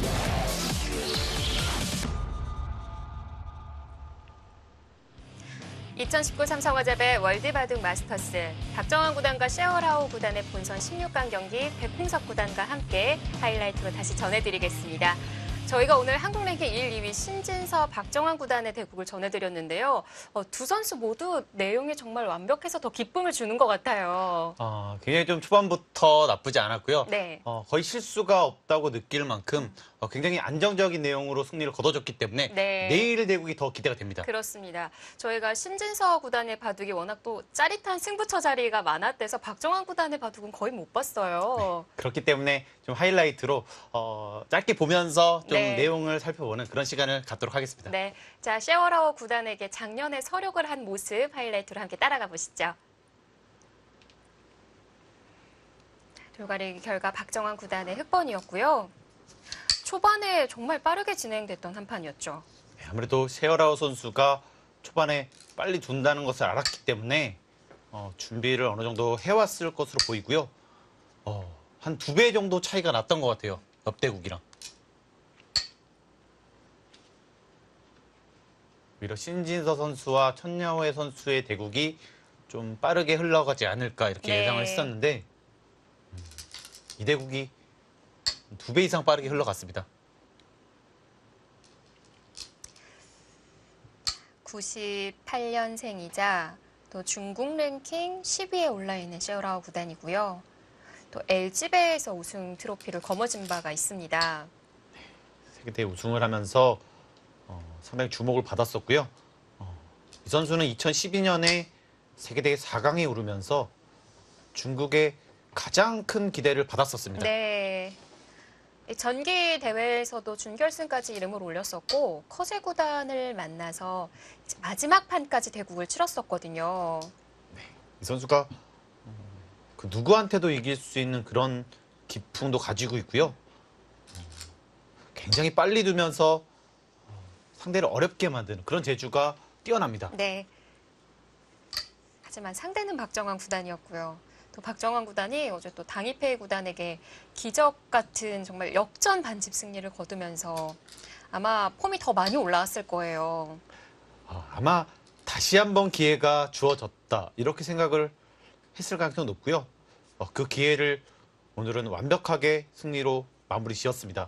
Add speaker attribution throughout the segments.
Speaker 1: (2019) 삼성화재배 월드바둑 마스터스 박정환 구단과 셰어라오 구단의 본선 16강 경기 백홍석 구단과 함께 하이라이트로 다시 전해드리겠습니다. 저희가 오늘 한국 랭킹 1, 2위 신진서, 박정환 구단의 대국을 전해드렸는데요. 두 선수 모두 내용이 정말 완벽해서 더 기쁨을 주는 것 같아요.
Speaker 2: 굉장히 좀 초반부터 나쁘지 않았고요.
Speaker 1: 네.
Speaker 2: 거의 실수가 없다고 느낄 만큼 굉장히 안정적인 내용으로 승리를 거둬줬기 때문에
Speaker 1: 네.
Speaker 2: 내일 대국이 더 기대가 됩니다.
Speaker 1: 그렇습니다. 저희가 신진서 구단의 바둑이 워낙 또 짜릿한 승부처 자리가 많았대서 박정환 구단의 바둑은 거의 못 봤어요.
Speaker 2: 네, 그렇기 때문에 좀 하이라이트로 짧게 보면서 좀
Speaker 1: 네.
Speaker 2: 내용을 살펴보는 그런 시간을 갖도록 하겠습니다.
Speaker 1: 네, 자 셰어라오 구단에게 작년에 서력을 한 모습 하이라이트로 함께 따라가 보시죠. 돌가리 결과 박정환 구단의 흑번이었고요. 초반에 정말 빠르게 진행됐던 한 판이었죠.
Speaker 2: 네, 아무래도 셰어라오 선수가 초반에 빨리 둔다는 것을 알았기 때문에 준비를 어느 정도 해왔을 것으로 보이고요. 한 2배 정도 차이가 났던 것 같아요. 옆대국이랑. 오히려 신진서 선수와 천야오의 선수의 대국이 좀 빠르게 흘러가지 않을까 이렇게
Speaker 1: 네.
Speaker 2: 예상을 했었는데 이 대국이 2배 이상 빠르게 흘러갔습니다.
Speaker 1: 98년생이자 또 중국 랭킹 10위에 올라있는 셰어라오 구단이고요. 또 LG배에서 우승 트로피를 거머쥔 바가 있습니다.
Speaker 2: 세계대회 우승을 하면서 상당히 주목을 받았었고요. 이 선수는 2012년에 세계대회 4강에 오르면서 중국의 가장 큰 기대를 받았었습니다.
Speaker 1: 네. 전기 대회에서도 준결승까지 이름을 올렸었고 커세 구단을 만나서 이제 마지막 판까지 대국을 치렀었거든요.
Speaker 2: 이 선수가 그 누구한테도 이길 수 있는 그런 기풍도 가지고 있고요. 굉장히 빨리 두면서 상대를 어렵게 만드는 그런 재주가 뛰어납니다.
Speaker 1: 네. 하지만 상대는 박정환 구단이었고요. 또 박정환 구단이 어제 또 당이페이 구단에게 기적 같은 정말 역전 반집 승리를 거두면서 아마 폼이 더 많이 올라왔을 거예요.
Speaker 2: 아마 다시 한번 기회가 주어졌다 이렇게 생각을 했을 가능성이 높고요. 그 기회를 오늘은 완벽하게 승리로 마무리 지었습니다.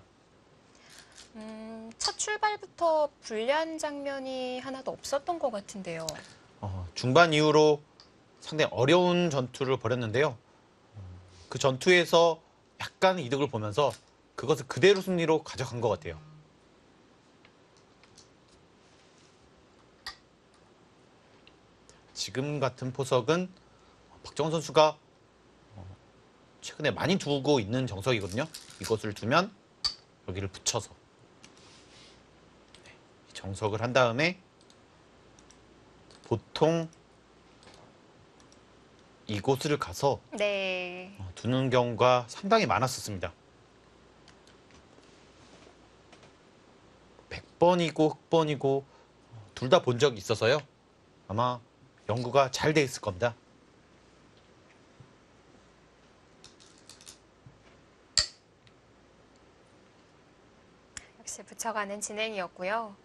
Speaker 1: 첫 출발부터 불리한 장면이 하나도 없었던 것 같은데요.
Speaker 2: 중반 이후로 상당히 어려운 전투를 벌였는데요. 그 전투에서 약간 이득을 보면서 그것을 그대로 승리로 가져간 것 같아요. 지금 같은 포석은 박정환 선수가 최근에 많이 두고 있는 정석이거든요. 이것을 두면 여기를 붙여서 정석을 한 다음에 보통 이곳을 가서
Speaker 1: 네.
Speaker 2: 두는 경우가 상당히 많았었습니다. 100번이고 흑번이고 둘 다 본 적이 있어서요. 아마 연구가 잘 돼 있을 겁니다.
Speaker 1: 역시 붙여가는 진행이었고요.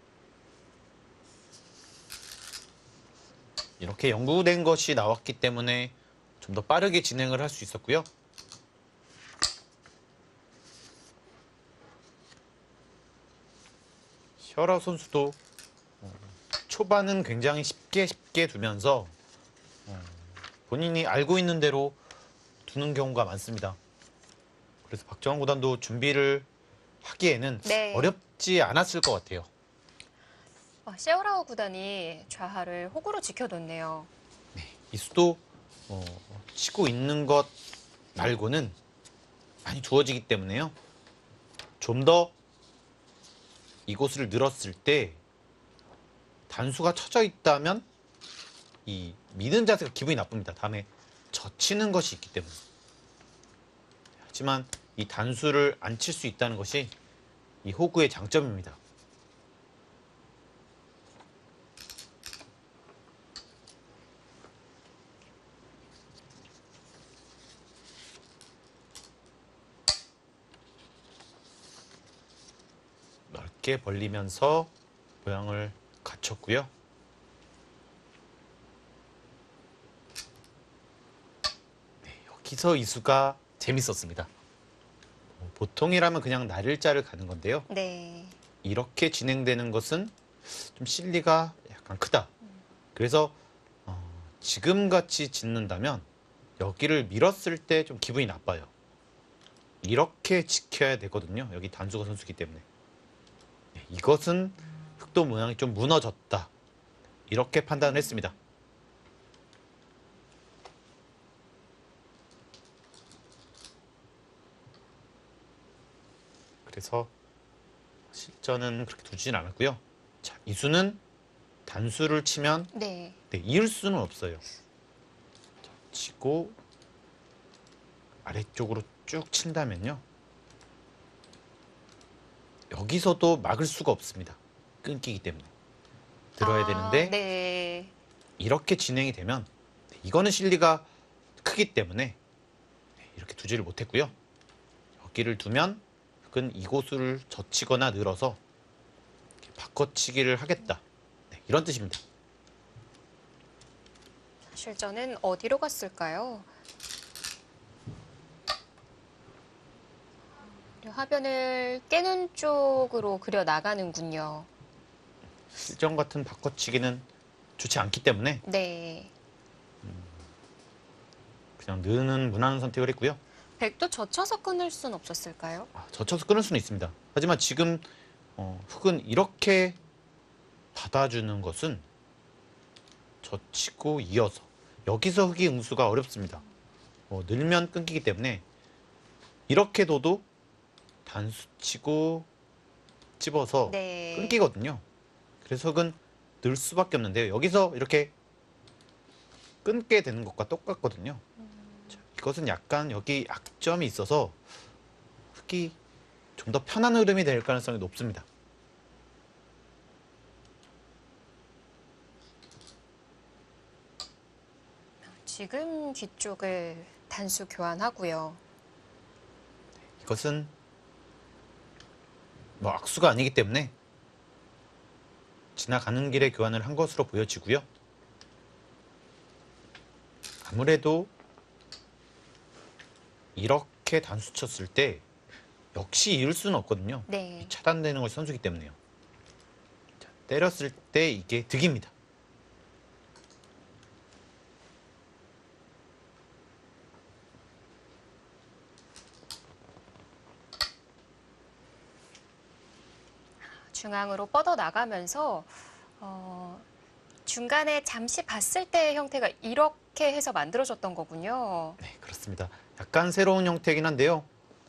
Speaker 2: 이렇게 연구된 것이 나왔기 때문에 좀 더 빠르게 진행을 할 수 있었고요. 셔라 선수도 초반은 굉장히 쉽게 두면서 본인이 알고 있는 대로 두는 경우가 많습니다. 그래서 박정환 구단도 준비를 하기에는
Speaker 1: 네.
Speaker 2: 어렵지 않았을 것 같아요.
Speaker 1: 셰어라오 구단이 좌하를 호구로 지켜뒀네요.
Speaker 2: 이 수도 치고 있는 것 말고는 많이 두어지기 때문에요. 좀 더 이곳을 늘었을 때 단수가 쳐져 있다면 이 미는 자세가 기분이 나쁩니다. 다음에 젖히는 것이 있기 때문에. 하지만 이 단수를 안 칠 수 있다는 것이 이 호구의 장점입니다. 얇게 벌리면서 모양을 갖췄고요. 네, 여기서 이수가 재밌었습니다. 보통이라면 그냥 날일자를 가는 건데요.
Speaker 1: 네.
Speaker 2: 이렇게 진행되는 것은 좀 실리가 약간 크다. 그래서 지금 같이 짓는다면 여기를 밀었을 때 좀 기분이 나빠요. 이렇게 지켜야 되거든요. 여기 단수가 선수기 때문에. 네, 이것은 흑도 모양이 좀 무너졌다. 이렇게 판단을 했습니다. 그래서 실전은 그렇게 두진 않았고요. 자, 이수는 단수를 치면
Speaker 1: 네.
Speaker 2: 네, 이을 수는 없어요. 자, 치고 아래쪽으로 쭉 친다면요. 여기서도 막을 수가 없습니다. 끊기기 때문에. 들어야 되는데
Speaker 1: 네.
Speaker 2: 이렇게 진행이 되면 이거는 실리가 크기 때문에 이렇게 두지를 못했고요. 여기를 두면 흑은 이곳을 젖히거나 늘어서 바꿔치기를 하겠다. 네, 이런 뜻입니다.
Speaker 1: 실전은 어디로 갔을까요? 화변을 깨는 쪽으로 그려 나가는군요.
Speaker 2: 실전 같은 바꿔치기는 좋지 않기 때문에
Speaker 1: 네.
Speaker 2: 그냥 느는 무난한 선택을 했고요.
Speaker 1: 백도 젖혀서 끊을 순 없었을까요?
Speaker 2: 젖혀서 끊을 수는 있습니다. 하지만 지금 흑은 이렇게 받아주는 것은 젖히고 이어서 여기서 흑이 응수가 어렵습니다. 늘면 끊기기 때문에 이렇게 둬도 단수 치고 집어서
Speaker 1: 네.
Speaker 2: 끊기거든요. 그래서 흑은 늘 수밖에 없는데요. 여기서 이렇게 끊게 되는 것과 똑같거든요. 자, 이것은 약간 여기 약점이 있어서 흑이 좀 더 편한 흐름이 될 가능성이 높습니다.
Speaker 1: 지금 뒤쪽을 단수 교환하고요.
Speaker 2: 이것은 뭐 악수가 아니기 때문에 지나가는 길에 교환을 한 것으로 보여지고요. 아무래도 이렇게 단수 쳤을 때 역시 이을 수는 없거든요.
Speaker 1: 네.
Speaker 2: 차단되는 것이 선수기 때문에요. 자, 때렸을 때 이게 득입니다.
Speaker 1: 중앙으로 뻗어 나가면서 중간에 잠시 봤을 때의 형태가 이렇게 해서 만들어졌던 거군요.
Speaker 2: 네, 그렇습니다. 약간 새로운 형태이긴 한데요.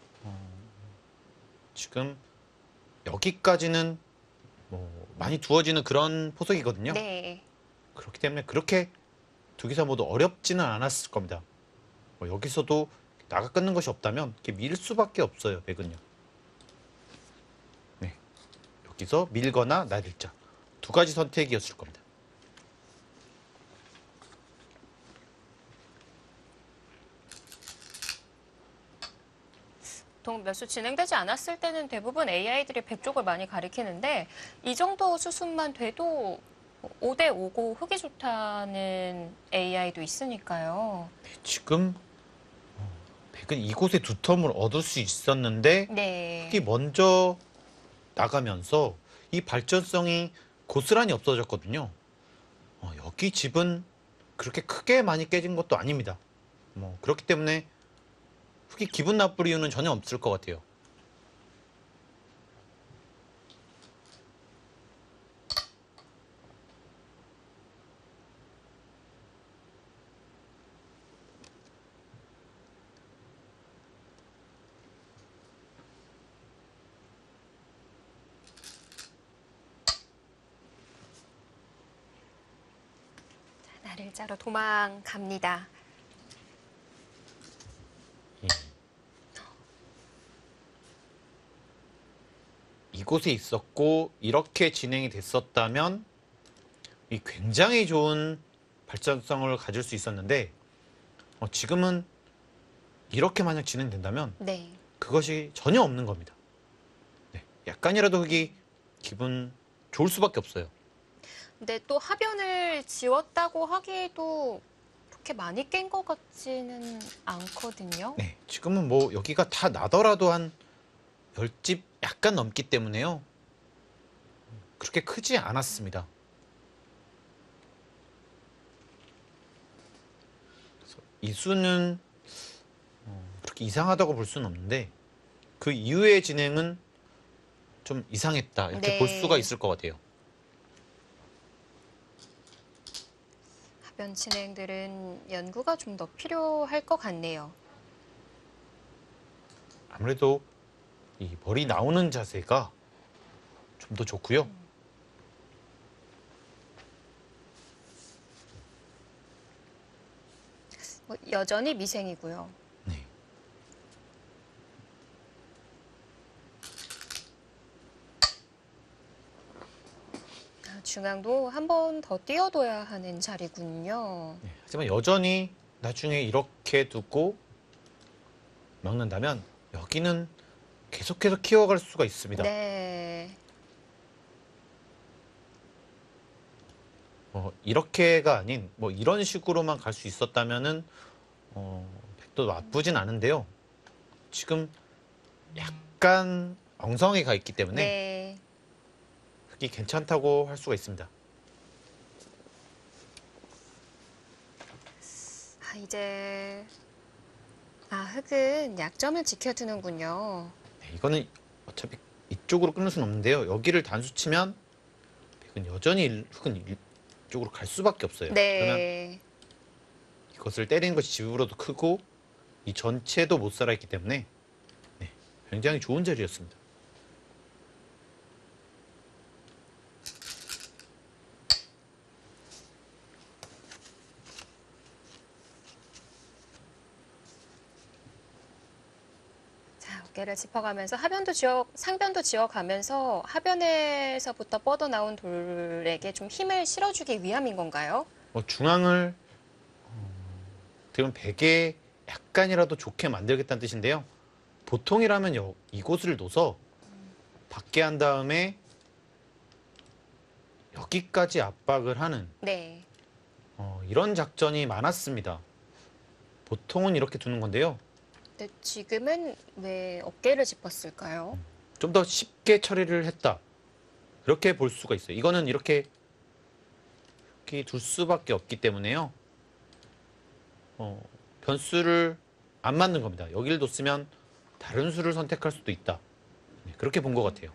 Speaker 2: 지금 여기까지는 뭐 많이 두어지는 그런 포석이거든요.
Speaker 1: 네.
Speaker 2: 그렇기 때문에 그렇게 두 기사 모두 어렵지는 않았을 겁니다. 여기서도 나가 끊는 것이 없다면 이렇게 밀 수밖에 없어요. 백은요. 네, 여기서 밀거나 날일자 두 가지 선택이었을 겁니다.
Speaker 1: 보통 몇 수 진행되지 않았을 때는 대부분 AI들이 백 쪽을 많이 가리키는데 이 정도 수순만 돼도 5대 5고 흑이 좋다는 AI도 있으니까요.
Speaker 2: 네, 지금 백은 이곳에 두 텀을 얻을 수 있었는데
Speaker 1: 네.
Speaker 2: 흑이 먼저 나가면서 이 발전성이 고스란히 없어졌거든요. 여기 집은 그렇게 크게 많이 깨진 것도 아닙니다. 그렇기 때문에 흑이 기분 나쁠 이유는 전혀 없을 것 같아요.
Speaker 1: 날일자로 도망갑니다.
Speaker 2: 이곳에 있었고 이렇게 진행이 됐었다면 이 굉장히 좋은 발전성을 가질 수 있었는데 지금은 이렇게 만약 진행된다면
Speaker 1: 네.
Speaker 2: 그것이 전혀 없는 겁니다. 네, 약간이라도 흑이 기분 좋을 수밖에 없어요.
Speaker 1: 근데 또 하변을 지웠다고 하기에도 그렇게 많이 깬 것 같지는 않거든요.
Speaker 2: 네, 지금은 뭐 여기가 다 나더라도 한 10집 약간 넘기 때문에요. 그렇게 크지 않았습니다. 그래서 이 수는 그렇게 이상하다고 볼 수는 없는데 그 이후의 진행은 좀 이상했다 이렇게
Speaker 1: 네.
Speaker 2: 볼 수가 있을 것 같아요.
Speaker 1: 하변 진행들은 연구가 좀 더 필요할 것 같네요.
Speaker 2: 아무래도 이 머리 나오는 자세가 좀 더 좋고요.
Speaker 1: 뭐 여전히 미생이고요.
Speaker 2: 네.
Speaker 1: 중앙도 한 번 더 띄워둬야 하는 자리군요.
Speaker 2: 네, 하지만 여전히 나중에 이렇게 두고 막는다면 여기는 계속해서 키워갈 수가 있습니다.
Speaker 1: 네.
Speaker 2: 이렇게가 아닌 뭐 이런 식으로만 갈 수 있었다면은 백도 나쁘진 않은데요. 지금 약간 엉성하게 가 있기 때문에
Speaker 1: 네.
Speaker 2: 흑이 괜찮다고 할 수가 있습니다.
Speaker 1: 이제 흑은 약점을 지켜두는군요.
Speaker 2: 네, 이거는 어차피 이쪽으로 끊을 수는 없는데요. 여기를 단수 치면 백은 여전히 흑은 이쪽으로 갈 수밖에 없어요. 그러면
Speaker 1: 네.
Speaker 2: 이것을 때리는 것이 집으로도 크고 이 전체도 못 살아있기 때문에 네, 굉장히 좋은 자리였습니다.
Speaker 1: 자, 어깨를 짚어가면서 상변도 지어가면서 하변에서부터 뻗어나온 돌에게 좀 힘을 실어주기 위함인 건가요?
Speaker 2: 중앙을 지금 백에 약간이라도 좋게 만들겠다는 뜻인데요. 보통이라면 이곳을 둬서 받게 한 다음에 여기까지 압박을 하는
Speaker 1: 네.
Speaker 2: 이런 작전이 많았습니다. 보통은 이렇게 두는 건데요.
Speaker 1: 근데 지금은 왜 어깨를 짚었을까요?
Speaker 2: 좀 더 쉽게 처리를 했다. 그렇게 볼 수가 있어요. 이거는 이렇게 둘 수밖에 없기 때문에요. 변수를 안 맞는 겁니다. 여기를 뒀으면 다른 수를 선택할 수도 있다. 네, 그렇게 본 것 같아요.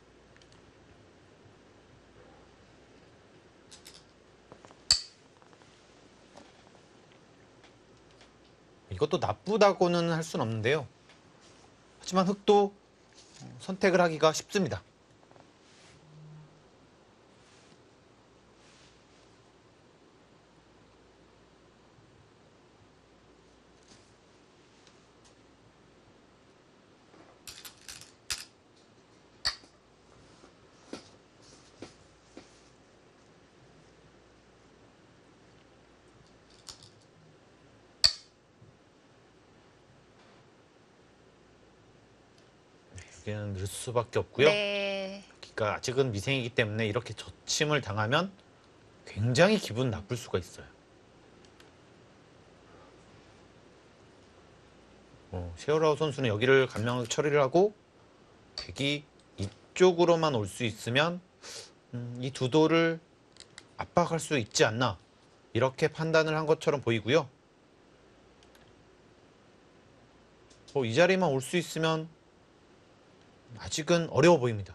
Speaker 2: 이것도 나쁘다고는 할 수는 없는데요. 하지만 흑도 선택을 하기가 쉽습니다. 여기는 늘 수밖에 없고요.
Speaker 1: 네.
Speaker 2: 여기가 아직은 미생이기 때문에 이렇게 저침을 당하면 굉장히 기분 나쁠 수가 있어요. 셰어라우 선수는 여기를 감명 처리를 하고 백이 이쪽으로만 올 수 있으면 이 두 돌을 압박할 수 있지 않나 이렇게 판단을 한 것처럼 보이고요. 이 자리만 올 수 있으면 아직은 어려워 보입니다.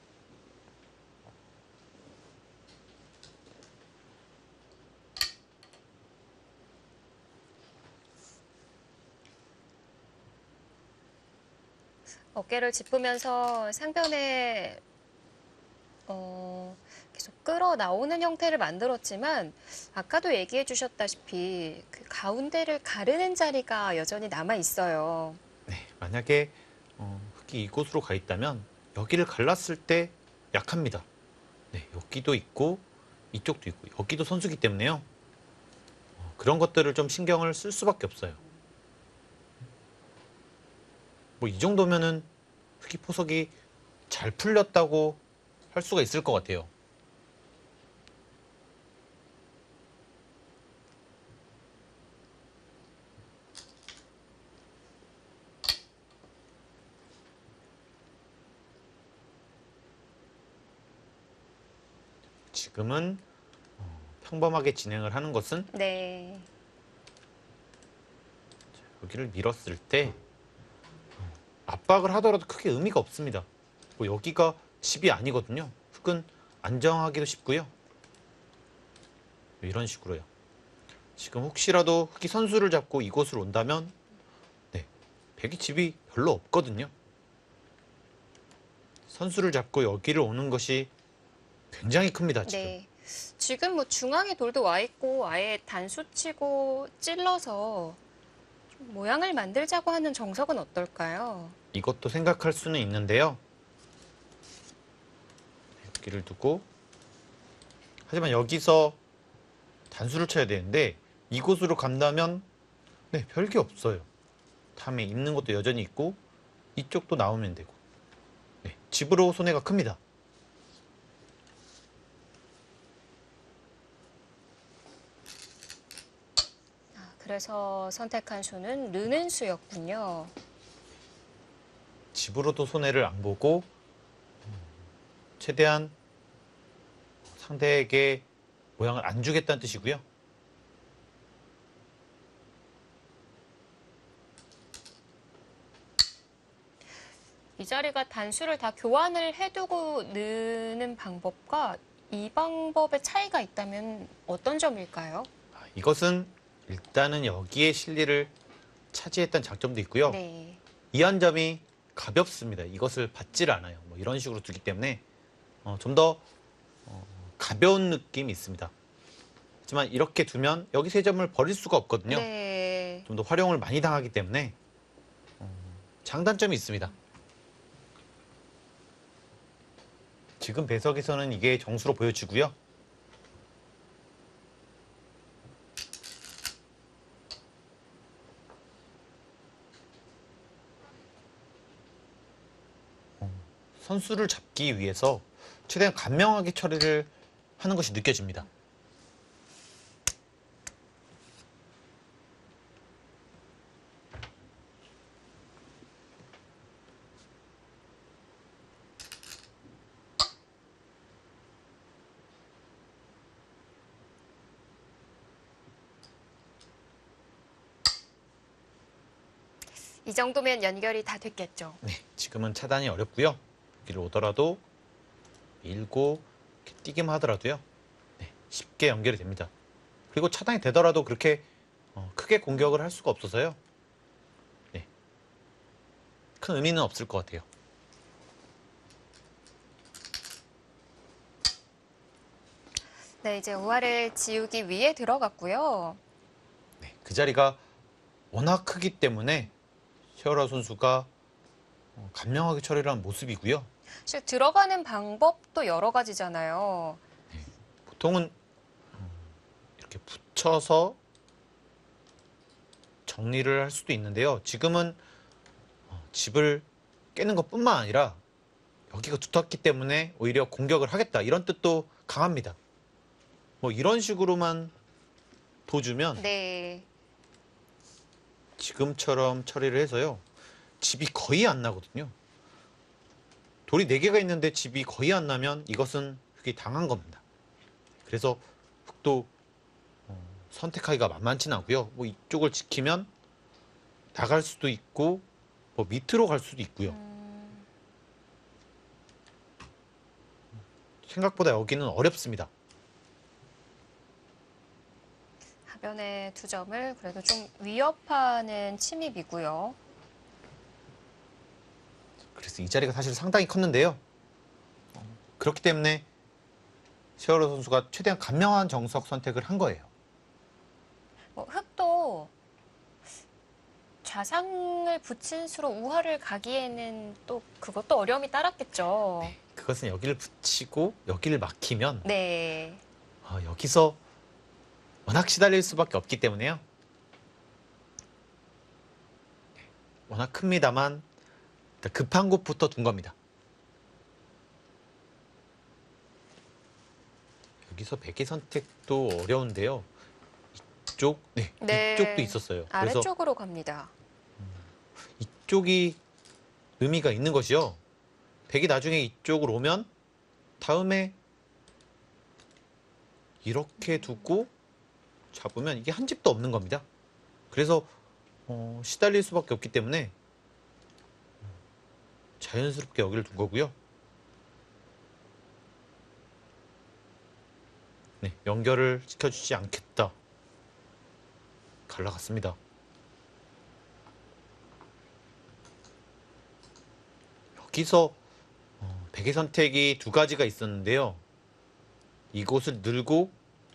Speaker 1: 어깨를 짚으면서 상변에 계속 끌어 나오는 형태를 만들었지만 아까도 얘기해 주셨다시피 그 가운데를 가르는 자리가 여전히 남아 있어요.
Speaker 2: 네, 만약에 흑이 이곳으로 가 있다면 여기를 갈랐을 때 약합니다. 네, 여기도 있고 이쪽도 있고 여기도 선수기 때문에요. 그런 것들을 좀 신경을 쓸 수밖에 없어요. 뭐 이 정도면은 흑이 포석이 잘 풀렸다고 할 수가 있을 것 같아요. 지금은 평범하게 진행을 하는 것은
Speaker 1: 네.
Speaker 2: 여기를 밀었을 때 압박을 하더라도 크게 의미가 없습니다. 뭐 여기가 집이 아니거든요. 흙은 안정하기도 쉽고요. 이런 식으로요. 지금 혹시라도 흙이 선수를 잡고 이곳으로 온다면 네, 백이 집이 별로 없거든요. 선수를 잡고 여기를 오는 것이 굉장히 큽니다. 지금.
Speaker 1: 네. 지금 뭐 중앙에 돌도 와 있고 아예 단수 치고 찔러서 좀 모양을 만들자고 하는 정석은 어떨까요?
Speaker 2: 이것도 생각할 수는 있는데요. 여기를 두고 하지만 여기서 단수를 쳐야 되는데 이곳으로 간다면 네, 별게 없어요. 다음에 있는 것도 여전히 있고 이쪽도 나오면 되고 네, 집으로 손해가 큽니다.
Speaker 1: 그래서 선택한 수는 르는 수였군요.
Speaker 2: 집으로도 손해를 안 보고 최대한 상대에게 모양을 안 주겠다는 뜻이고요.
Speaker 1: 이 자리가 단수를 다 교환을 해두고 느는 방법과 이 방법의 차이가 있다면 어떤 점일까요?
Speaker 2: 이것은 일단은 여기에 실리를 차지했다는 장점도 있고요.
Speaker 1: 네.
Speaker 2: 이 한 점이 가볍습니다. 이것을 받지를 않아요. 뭐 이런 식으로 두기 때문에 좀 더 가벼운 느낌이 있습니다. 하지만 이렇게 두면 여기 세 점을 버릴 수가 없거든요.
Speaker 1: 네.
Speaker 2: 좀 더 활용을 많이 당하기 때문에 장단점이 있습니다. 지금 배석에서는 이게 정수로 보여지고요. 선수를 잡기 위해서 최대한 간명하게 처리를 하는 것이 느껴집니다.
Speaker 1: 이 정도면 연결이 다 됐겠죠.
Speaker 2: 네, 지금은 차단이 어렵고요. 여기를 오더라도 밀고 이렇게 뛰기만 하더라도요. 네, 쉽게 연결이 됩니다. 그리고 차단이 되더라도 그렇게 크게 공격을 할 수가 없어서요. 네, 큰 의미는 없을 것 같아요.
Speaker 1: 네, 이제 우화를 지우기 위해 들어갔고요.
Speaker 2: 네, 그 자리가 워낙 크기 때문에 셰어라 선수가 간명하게 처리를 한 모습이고요.
Speaker 1: 사실 들어가는 방법도 여러 가지잖아요.
Speaker 2: 보통은 이렇게 붙여서 정리를 할 수도 있는데요. 지금은 집을 깨는 것뿐만 아니라 여기가 두텁기 때문에 오히려 공격을 하겠다 이런 뜻도 강합니다. 뭐 이런 식으로만 둬주면
Speaker 1: 네.
Speaker 2: 지금처럼 처리를 해서요. 집이 거의 안 나거든요. 돌이 4개가 있는데 집이 거의 안 나면 이것은 흙이 당한 겁니다. 그래서 흙도 선택하기가 만만치는 않고요. 뭐 이쪽을 지키면 나갈 수도 있고 뭐 밑으로 갈 수도 있고요. 생각보다 여기는 어렵습니다.
Speaker 1: 하변의 2점을 그래도 좀 위협하는 침입이고요.
Speaker 2: 그래서 이 자리가 사실 상당히 컸는데요. 그렇기 때문에 셰어러 선수가 최대한 간명한 정석 선택을 한 거예요.
Speaker 1: 뭐 흙도 좌상을 붙인 수로 우화를 가기에는 또 그것도 어려움이 따랐겠죠.
Speaker 2: 그것은 여기를 붙이고 여기를 막히면
Speaker 1: 네.
Speaker 2: 여기서 워낙 시달릴 수밖에 없기 때문에요. 워낙 큽니다만 급한 곳부터 둔 겁니다. 여기서 백의 선택도 어려운데요. 네,
Speaker 1: 네.
Speaker 2: 이쪽도 있었어요. 그래서
Speaker 1: 아래쪽으로 갑니다.
Speaker 2: 이쪽이 의미가 있는 것이요. 백이 나중에 이쪽으로 오면 다음에 이렇게 두고 잡으면 이게 한 집도 없는 겁니다. 그래서 시달릴 수밖에 없기 때문에 자연스럽게 여기를 둔 거고요. 네, 연결을 시켜주지 않겠다. 갈라갔습니다. 여기서 백의 선택이 두 가지가 있었는데요. 이곳을 늘고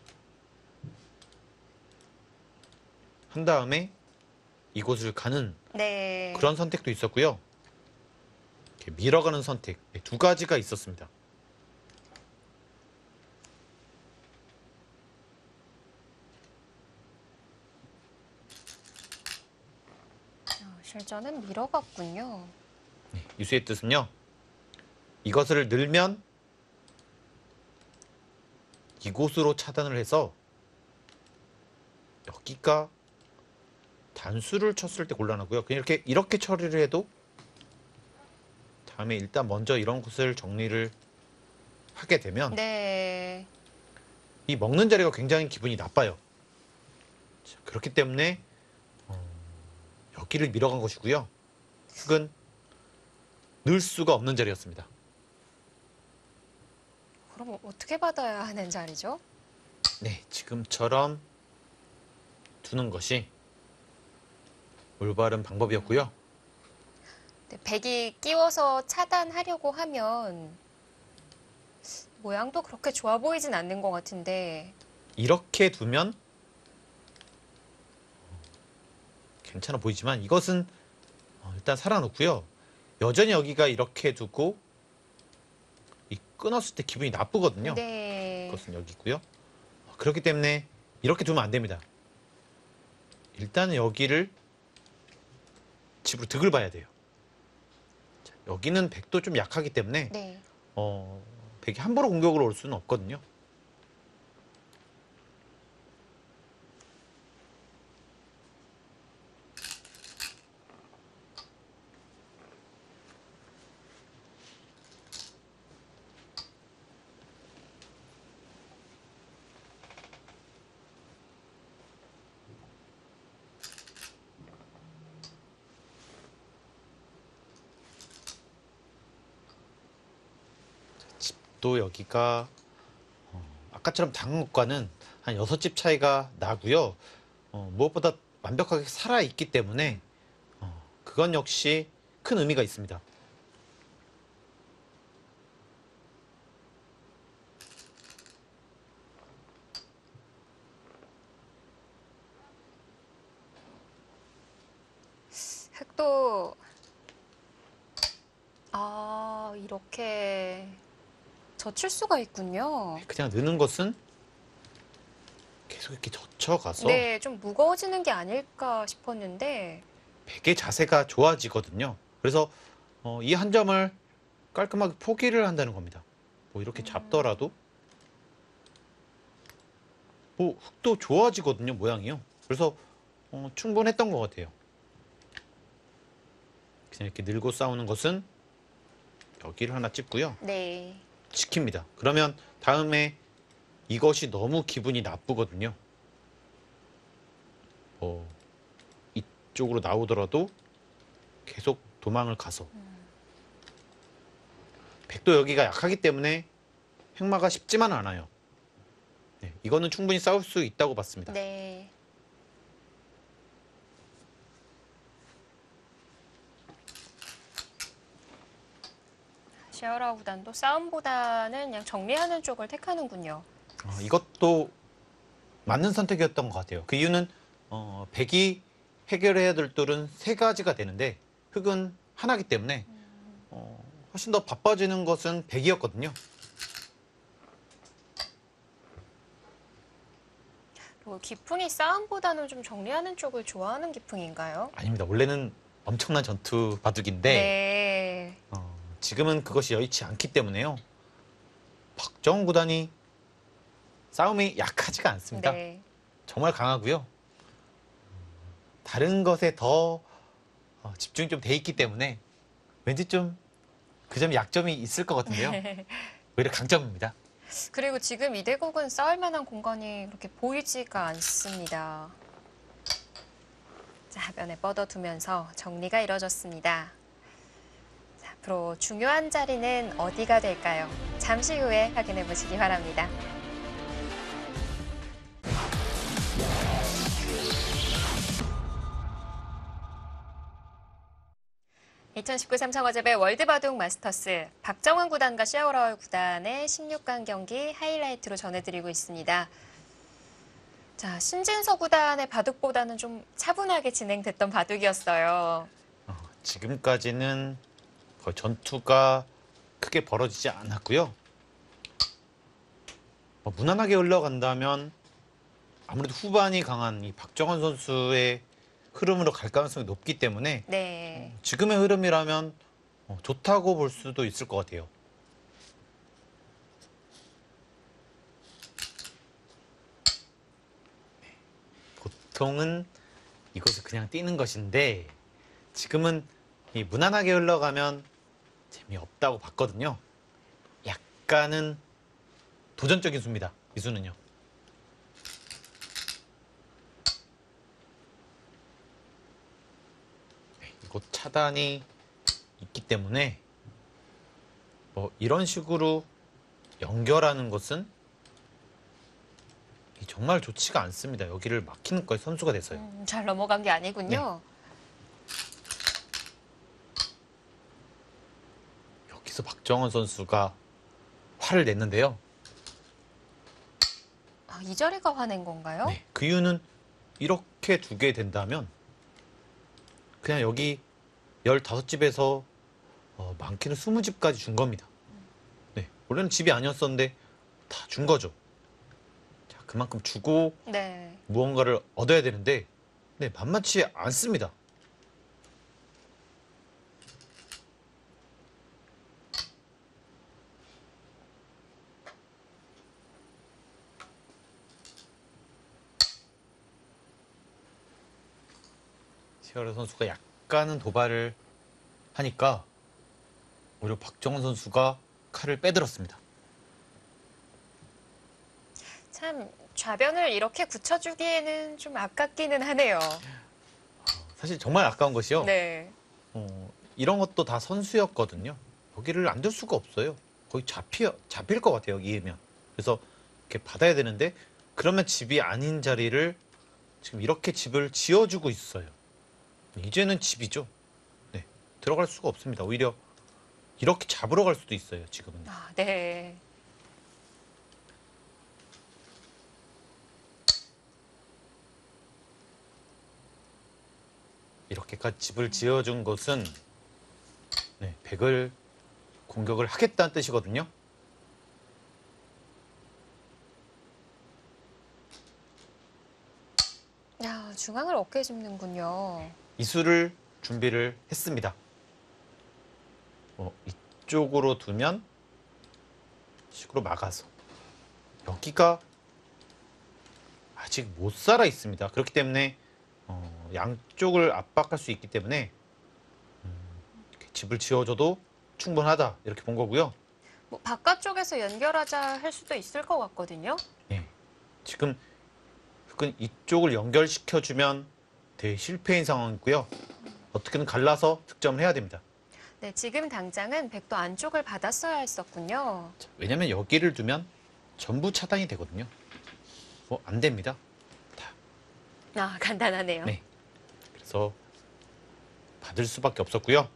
Speaker 2: 한 다음에 이곳을 가는
Speaker 1: 네.
Speaker 2: 그런 선택도 있었고요. 이렇게 밀어가는 선택 두 가지가 있었습니다.
Speaker 1: 실전은 밀어갔군요.
Speaker 2: 네, 이 수의 뜻은요. 이것을 늘면 이곳으로 차단을 해서 여기가 단수를 쳤을 때 곤란하고요. 그냥 이렇게 처리를 해도 다음에 일단 먼저 이런 곳을 정리를 하게 되면
Speaker 1: 네.
Speaker 2: 이 먹는 자리가 굉장히 기분이 나빠요. 자, 그렇기 때문에 여기를 밀어간 것이고요. 흙은 늘 수가 없는 자리였습니다.
Speaker 1: 그럼 어떻게 받아야 하는 자리죠?
Speaker 2: 네, 지금처럼 두는 것이 올바른 방법이었고요.
Speaker 1: 네, 백이 끼워서 차단하려고 하면 모양도 그렇게 좋아 보이진 않는 것 같은데.
Speaker 2: 이렇게 두면 괜찮아 보이지만 이것은 일단 살아놓고요. 여전히 여기가 이렇게 두고 이 끊었을 때 기분이 나쁘거든요.
Speaker 1: 네.
Speaker 2: 이것은 여기 있고요. 그렇기 때문에 이렇게 두면 안 됩니다. 일단은 여기를 집으로 득을 봐야 돼요. 자, 여기는 백도 좀 약하기 때문에
Speaker 1: 네.
Speaker 2: 백이 함부로 공격으로 올 수는 없거든요. 또 여기가 아까처럼 당한 것과는 한 6집 차이가 나고요. 무엇보다 완벽하게 살아있기 때문에 그건 역시 큰 의미가 있습니다.
Speaker 1: 흙도 이렇게 젖힐 수가 있군요.
Speaker 2: 그냥 느는 것은 계속 이렇게 젖혀가서
Speaker 1: 네, 좀 무거워지는 게 아닐까 싶었는데.
Speaker 2: 백의 자세가 좋아지거든요. 그래서 이 한 점을 깔끔하게 포기를 한다는 겁니다. 뭐 이렇게 잡더라도 뭐 흙도 좋아지거든요, 모양이요. 그래서 충분했던 것 같아요. 그냥 이렇게 늘고 싸우는 것은 여기를 하나 찝고요.
Speaker 1: 네.
Speaker 2: 지킵니다. 그러면 다음에 이것이 너무 기분이 나쁘거든요. 이쪽으로 나오더라도 계속 도망을 가서 백도 여기가 약하기 때문에 횡마가 쉽지만 않아요. 네, 이거는 충분히 싸울 수 있다고 봤습니다.
Speaker 1: 네. 시어라 구단도 싸움보다는 그냥 정리하는 쪽을 택하는군요.
Speaker 2: 이것도 맞는 선택이었던 것 같아요. 그 이유는 백이 해결해야 될 뜰은 세 가지가 되는데 흙은 하나이기 때문에 훨씬 더 바빠지는 것은 백이었거든요.
Speaker 1: 그리고 기풍이 싸움보다는 좀 정리하는 쪽을 좋아하는 기풍인가요?
Speaker 2: 아닙니다. 원래는 엄청난 전투 바둑인데
Speaker 1: 네.
Speaker 2: 지금은 그것이 여의치 않기 때문에요. 박정훈 구단이 싸움이 약하지가 않습니다.
Speaker 1: 네.
Speaker 2: 정말 강하고요. 다른 것에 더 집중이 좀 돼 있기 때문에 왠지 좀 그 점이 약점이 있을 것 같은데요. 오히려 강점입니다.
Speaker 1: 그리고 지금 이 대국은 싸울 만한 공간이 그렇게 보이지가 않습니다. 자, 면에 뻗어두면서 정리가 이뤄졌습니다. 자, 앞으로 중요한 자리는 어디가 될까요? 잠시 후에 확인해 보시기 바랍니다. (2019) 삼성화재배 월드바둑 마스터스 박정환 구단과 셰어라울 구단의 16강 경기 하이라이트로 전해드리고 있습니다. 자, 신진서 구단의 바둑보다는 좀 차분하게 진행됐던 바둑이었어요.
Speaker 2: 지금까지는 거의 전투가 크게 벌어지지 않았고요. 무난하게 흘러간다면 아무래도 후반이 강한 이 박정환 선수의 흐름으로 갈 가능성이 높기 때문에
Speaker 1: 네.
Speaker 2: 지금의 흐름이라면 좋다고 볼 수도 있을 것 같아요. 보통은 이것을 그냥 뛰는 것인데 지금은 이 무난하게 흘러가면 재미없다고 봤거든요. 약간은 도전적인 수입니다. 이 수는요. 이곳 차단이 있기 때문에 이런 식으로 연결하는 것은 정말 좋지가 않습니다. 여기를 막히는 거에 선수가 돼서요.
Speaker 1: 잘 넘어간 게 아니군요.
Speaker 2: 여기서 박정환 선수가 화를 냈는데요.
Speaker 1: 아, 이 자리가 화낸 건가요?
Speaker 2: 네, 그 이유는 이렇게 두게 된다면 그냥 여기 15집에서 많게는 20집까지 준 겁니다. 네, 원래는 집이 아니었었는데 다 준 거죠. 자, 그만큼 주고
Speaker 1: 네.
Speaker 2: 무언가를 얻어야 되는데 네, 만만치 않습니다. 시어라 선수가 약간은 도발을 하니까 오히려 박정원 선수가 칼을 빼들었습니다.
Speaker 1: 참 좌변을 이렇게 굳혀주기에는 좀 아깝기는 하네요.
Speaker 2: 사실 정말 아까운 것이요.
Speaker 1: 네.
Speaker 2: 이런 것도 다 선수였거든요. 여기를 안 둘 수가 없어요. 거의 잡힐 것 같아요. 이해면. 그래서 이렇게 받아야 되는데 그러면 집이 아닌 자리를 지금 이렇게 집을 지어주고 있어요. 이제는 집이죠. 네, 들어갈 수가 없습니다. 오히려 이렇게 잡으러 갈 수도 있어요. 지금은.
Speaker 1: 아, 네.
Speaker 2: 이렇게까지 집을 지어준 것은 네, 백을 공격을 하겠다는 뜻이거든요.
Speaker 1: 야, 중앙을 어깨 짚는군요.
Speaker 2: 이수를 준비를 했습니다. 이쪽으로 두면 식으로 막아서 여기가 아직 못 살아 있습니다. 그렇기 때문에 양쪽을 압박할 수 있기 때문에 이렇게 집을 지어줘도 충분하다 이렇게 본 거고요.
Speaker 1: 뭐 바깥쪽에서 연결하자 할 수도 있을 것 같거든요.
Speaker 2: 네, 지금 흑은 이쪽을 연결시켜주면 대실패인 상황이고요. 어떻게든 갈라서 득점을 해야 됩니다.
Speaker 1: 네, 지금 당장은 백도 안쪽을 받았어야 했었군요.
Speaker 2: 왜냐면 여기를 두면 전부 차단이 되거든요. 안 됩니다.
Speaker 1: 아, 간단하네요.
Speaker 2: 네. 그래서 받을 수밖에 없었고요.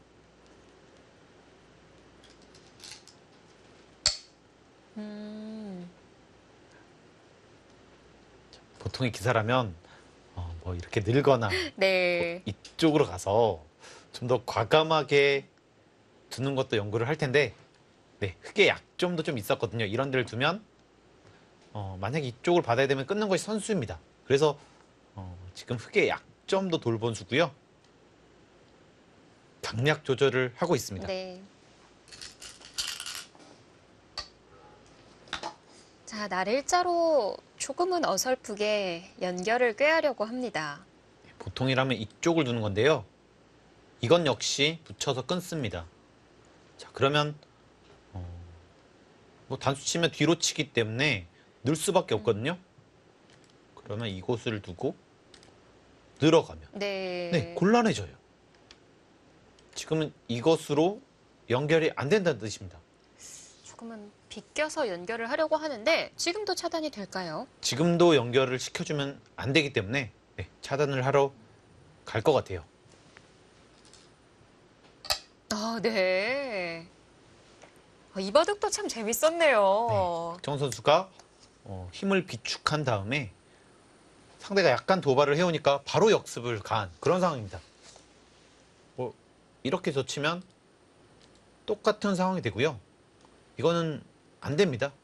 Speaker 2: 보통의 기사라면 이렇게 늘거나
Speaker 1: 네.
Speaker 2: 이쪽으로 가서 좀 더 과감하게 두는 것도 연구를 할 텐데 네, 흑의 약점도 좀 있었거든요. 이런 데를 두면 만약에 이쪽을 받아야 되면 끊는 것이 선수입니다. 그래서 지금 흑의 약점도 돌본 수고요. 강약 조절을 하고 있습니다.
Speaker 1: 네. 자, 날 일자로 조금은 어설프게 연결을 꾀하려고 합니다.
Speaker 2: 보통이라면 이쪽을 두는 건데요. 이건 역시 붙여서 끊습니다. 자, 그러면 뭐 단수 치면 뒤로 치기 때문에 늘 수밖에 없거든요. 그러면 이곳을 두고 늘어가면
Speaker 1: 네.
Speaker 2: 곤란해져요. 지금은 이것으로 연결이 안 된다는 뜻입니다.
Speaker 1: 조금은 비껴서 연결을 하려고 하는데 지금도 차단이 될까요?
Speaker 2: 지금도 연결을 시켜주면 안 되기 때문에 차단을 하러 갈 것 같아요.
Speaker 1: 아, 네. 이 바둑도 참 재밌었네요.
Speaker 2: 박정원 선수가 힘을 비축한 다음에 상대가 약간 도발을 해오니까 바로 역습을 가한 그런 상황입니다. 뭐 이렇게 젖히면 똑같은 상황이 되고요. 이거는 안 됩니다.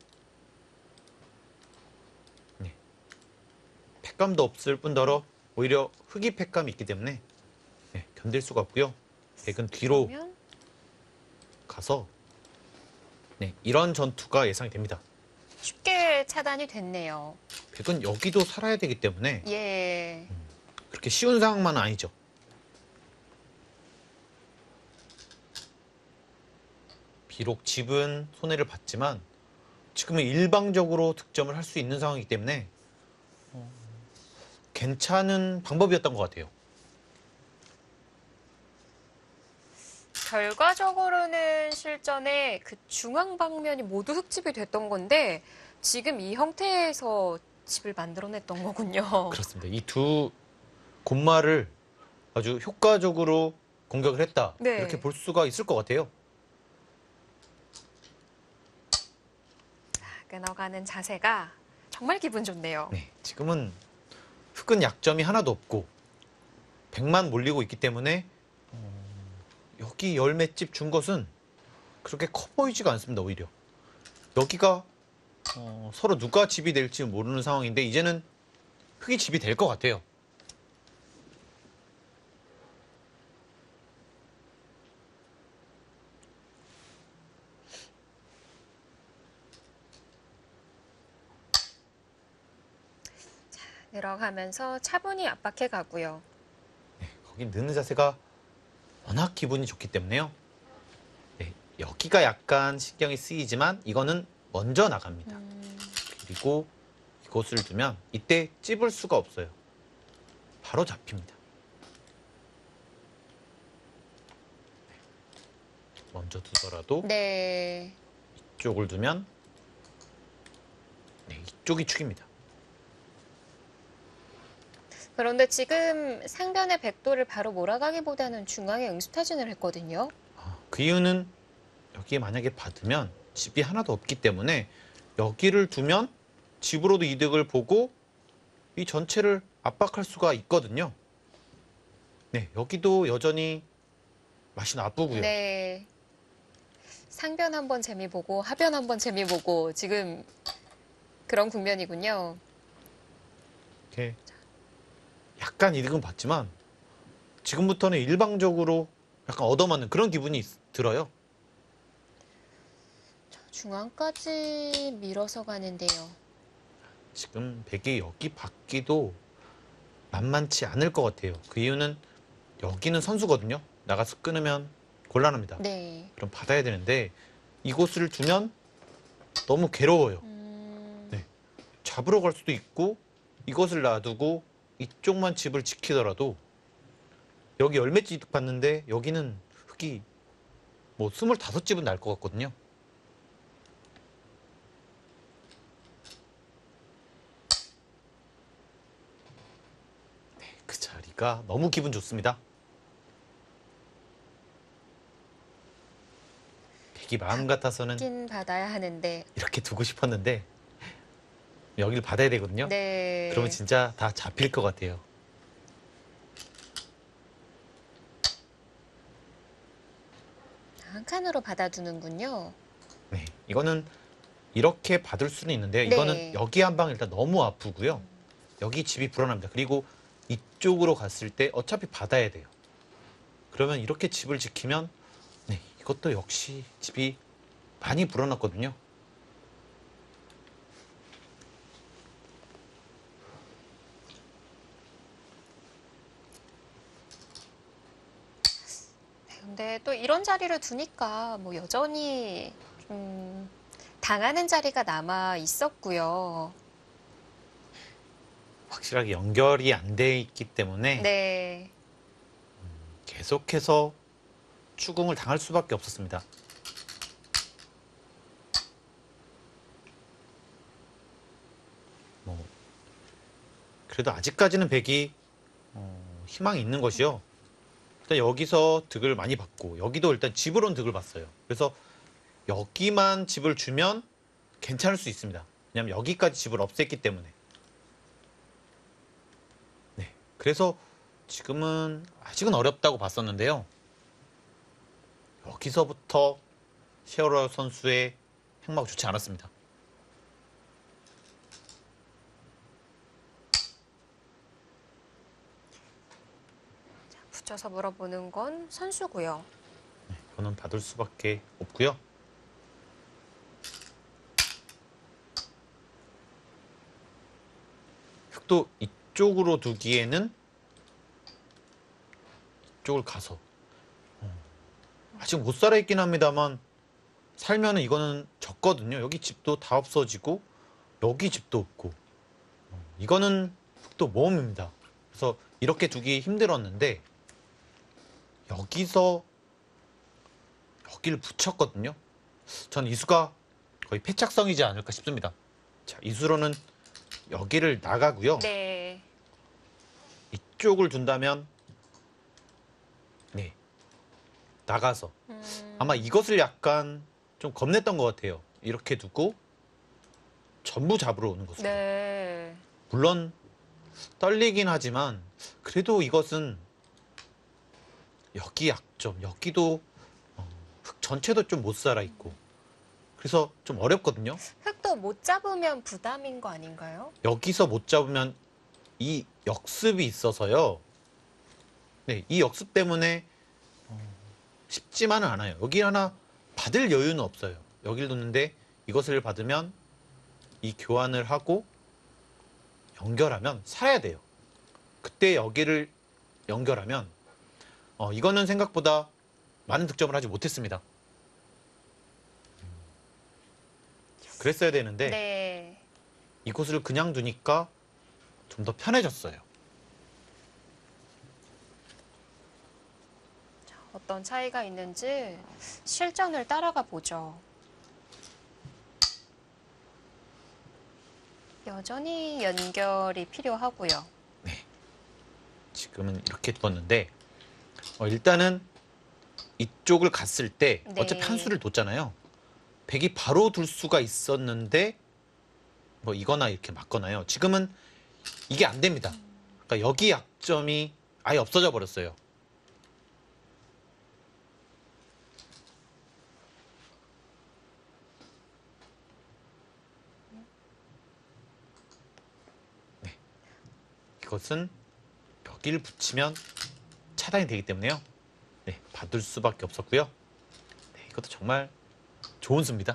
Speaker 2: 네. 팩감도 없을 뿐더러 오히려 흑이 팩감이 있기 때문에 견딜 수가 없고요. 백은 뒤로
Speaker 1: 그러면
Speaker 2: 가서 이런 전투가 예상이 됩니다.
Speaker 1: 쉽게 차단이 됐네요.
Speaker 2: 백은 여기도 살아야 되기 때문에
Speaker 1: 예.
Speaker 2: 그렇게 쉬운 상황만은 아니죠. 비록 집은 손해를 봤지만 지금은 일방적으로 득점을 할 수 있는 상황이기 때문에 괜찮은 방법이었던 것 같아요.
Speaker 1: 결과적으로는 실전에 그 중앙 방면이 모두 흙집이 됐던 건데 지금 이 형태에서 집을 만들어냈던 거군요.
Speaker 2: 그렇습니다. 이 두 곤마를 아주 효과적으로 공격을 했다.
Speaker 1: 네.
Speaker 2: 이렇게 볼 수가 있을 것 같아요.
Speaker 1: 끊어가는 자세가 정말 기분 좋네요.
Speaker 2: 네, 지금은 흑은 약점이 하나도 없고 백만 몰리고 있기 때문에 여기 열매집 준 것은 그렇게 커 보이지가 않습니다. 오히려 여기가 서로 누가 집이 될지 모르는 상황인데 이제는 흑이 집이 될 것 같아요.
Speaker 1: 들어가면서 차분히 압박해 가고요.
Speaker 2: 거기 느는 자세가 워낙 기분이 좋기 때문에요. 네, 여기가 약간 신경이 쓰이지만 이거는 먼저 나갑니다. 그리고 이곳을 두면 이때 찝을 수가 없어요. 바로 잡힙니다. 먼저 두더라도
Speaker 1: 네.
Speaker 2: 이쪽을 두면 이쪽이 축입니다.
Speaker 1: 그런데 지금 상변의 백도를 바로 몰아가기보다는 중앙에 응수타진을 했거든요.
Speaker 2: 그 이유는 여기에 만약에 받으면 집이 하나도 없기 때문에 여기를 두면 집으로도 이득을 보고 이 전체를 압박할 수가 있거든요. 네, 여기도 여전히 맛이 나쁘고요.
Speaker 1: 네. 상변 한번 재미 보고 하변 한번 재미 보고 지금 그런 국면이군요.
Speaker 2: 이렇게 약간 이득은 봤지만 지금부터는 일방적으로 약간 얻어맞는 그런 기분이 들어요.
Speaker 1: 중앙까지 밀어서 가는데요.
Speaker 2: 지금 백이 여기 받기도 만만치 않을 것 같아요. 그 이유는 여기는 선수거든요. 나가서 끊으면 곤란합니다.
Speaker 1: 네.
Speaker 2: 그럼 받아야 되는데 이곳을 두면 너무 괴로워요. 네. 잡으러 갈 수도 있고 이것을 놔두고 이쪽만 집을 지키더라도 여기 열매집 이득 받는데 여기는 흙이 뭐 25집은 날 것 같거든요. 네, 그 자리가 너무 기분 좋습니다. 백이 마음 같아서는
Speaker 1: 긴 받아야 하는데.
Speaker 2: 이렇게 두고 싶었는데 여기를 받아야 되거든요.
Speaker 1: 네.
Speaker 2: 그러면 진짜 다 잡힐 것 같아요.
Speaker 1: 한 칸으로 받아두는군요.
Speaker 2: 네, 이거는 이렇게 받을 수는 있는데요.
Speaker 1: 네.
Speaker 2: 이거는 여기 한 방 일단 너무 아프고요. 여기 집이 불안합니다. 그리고 이쪽으로 갔을 때 어차피 받아야 돼요. 그러면 이렇게 집을 지키면 이것도 역시 집이 많이 불어났거든요.
Speaker 1: 네, 또 이런 자리를 두니까 뭐 여전히 좀 당하는 자리가 남아 있었고요.
Speaker 2: 확실하게 연결이 안 돼 있기 때문에
Speaker 1: 네.
Speaker 2: 계속해서 추궁을 당할 수밖에 없었습니다. 뭐 그래도 아직까지는 백이 희망이 있는 것이요. 일단 여기서 득을 많이 받고 여기도 일단 집으로는 득을 봤어요. 그래서 여기만 집을 주면 괜찮을 수 있습니다. 왜냐하면 여기까지 집을 없앴기 때문에. 네, 그래서 지금은 아직은 어렵다고 봤었는데요. 여기서부터 셰어러 선수의 행마가 좋지 않았습니다.
Speaker 1: 붙여서 물어보는 건 선수고요.
Speaker 2: 이거는 받을 수밖에 없고요. 흑도 이쪽으로 두기에는 이쪽을 가서 아직 못 살아있긴 합니다만 살면은 이거는 적거든요. 여기 집도 다 없어지고 여기 집도 없고 이거는 흑도 모험입니다. 그래서 이렇게 두기 힘들었는데 여기서 여기를 붙였거든요. 전 이수가 거의 패착성이지 않을까 싶습니다. 자, 이수로는 여기를 나가고요.
Speaker 1: 네.
Speaker 2: 이쪽을 둔다면 네, 나가서 아마 이것을 약간 좀 겁냈던 것 같아요. 이렇게 두고 전부 잡으러 오는 것으로.
Speaker 1: 네.
Speaker 2: 물론 떨리긴 하지만 그래도 이것은 여기 약점, 여기도 흙 전체도 좀 못 살아 있고 그래서 좀 어렵거든요.
Speaker 1: 흙도 못 잡으면 부담인 거 아닌가요?
Speaker 2: 여기서 못 잡으면 이 역습이 있어서요. 네, 이 역습 때문에 쉽지만은 않아요. 여기 하나 받을 여유는 없어요. 여기를 뒀는데 이것을 받으면 이 교환을 하고 연결하면 살아야 돼요. 그때 여기를 연결하면 이거는 생각보다 많은 득점을 하지 못했습니다. 그랬어야 되는데
Speaker 1: 네.
Speaker 2: 이곳을 그냥 두니까 좀 더 편해졌어요.
Speaker 1: 어떤 차이가 있는지 실전을 따라가 보죠. 여전히 연결이 필요하고요.
Speaker 2: 지금은 이렇게 두었는데 일단은 이쪽을 갔을 때
Speaker 1: 네.
Speaker 2: 어차피 한 수를 뒀잖아요. 백이 바로 둘 수가 있었는데 뭐 이거나 이렇게 맞거나요. 지금은 이게 안 됩니다. 그러니까 여기 약점이 아예 없어져 버렸어요. 네. 이것은 여기를 붙이면 차단이 되기 때문에요. 네, 받을 수밖에 없었고요. 네, 이것도 정말 좋은 수입니다.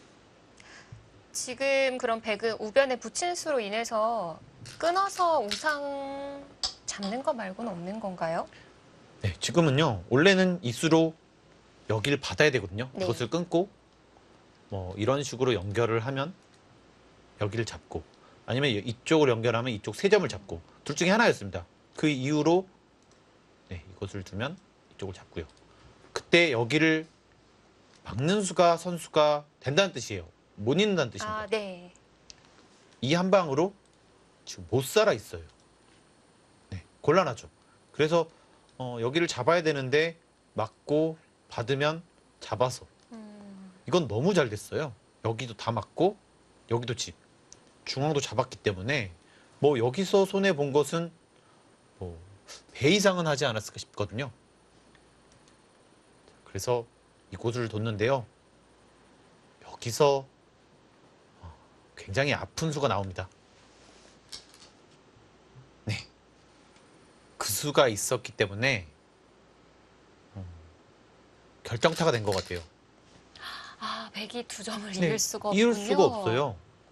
Speaker 1: 지금 그런 백은 우변에 붙인 수로 인해서 끊어서 우상 잡는 거 말고는 없는 건가요?
Speaker 2: 네, 지금은요. 원래는 이 수로 여기를 받아야 되거든요.
Speaker 1: 네.
Speaker 2: 이것을 끊고 뭐 이런 식으로 연결을 하면 여기를 잡고 아니면 이쪽으로 연결하면 이쪽 세 점을 잡고 둘 중에 하나였습니다. 그 이후로 네, 이것을 두면 이쪽을 잡고요. 그때 여기를 막는 수가 선수가 된다는 뜻이에요. 못 잊는다는 뜻입니다.
Speaker 1: 아, 네.
Speaker 2: 이 한 방으로 지금 못 살아 있어요. 네, 곤란하죠. 그래서 여기를 잡아야 되는데 맞고 받으면 잡아서 이건 너무 잘 됐어요. 여기도 다 맞고 여기도 집 중앙도 잡았기 때문에 뭐 여기서 손해 본 것은 뭐 배 이상은 하지 않았을까 싶거든요. 그래서 이곳을 뒀는데요. 여기서 굉장히 아픈 수가 나옵니다. 네, 그 수가 있었기 때문에 결정타가 된 것 같아요.
Speaker 1: 아, 백이 두 점을
Speaker 2: 네,
Speaker 1: 이을 수가 없군요.
Speaker 2: 이을 수가 없어요.